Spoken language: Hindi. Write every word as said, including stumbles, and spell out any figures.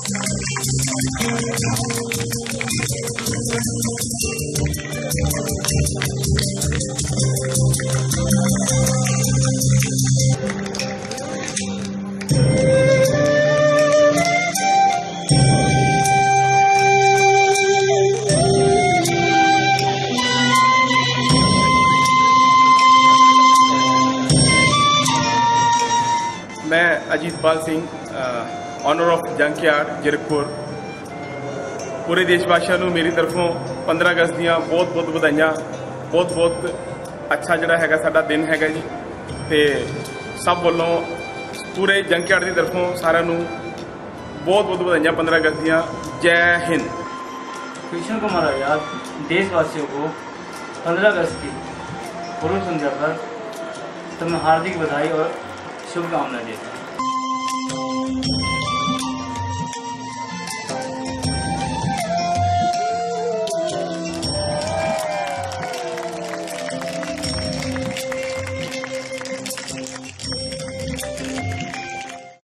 मैं Ajitpal Singh, owner of junkyard Zirakpur, पूरे देशवासियों को मेरी तरफों पंद्रह अगस्त दियां बहुत बहुत बधाइयां। बहुत बहुत अच्छा जोड़ा है साडा दिन है जी। तो सब वालों पूरे जंकयार्ड की तरफों सारे बहुत बहुत बधाइयां पंद्रह अगस्त दियां। जय हिंद। कृष्ण कुमार आजाद देशवासियों को पंद्रह अगस्त की पूर्व संध्या पर तुम्हें हार्दिक बधाई और शुभकामनाएं देता हूँ।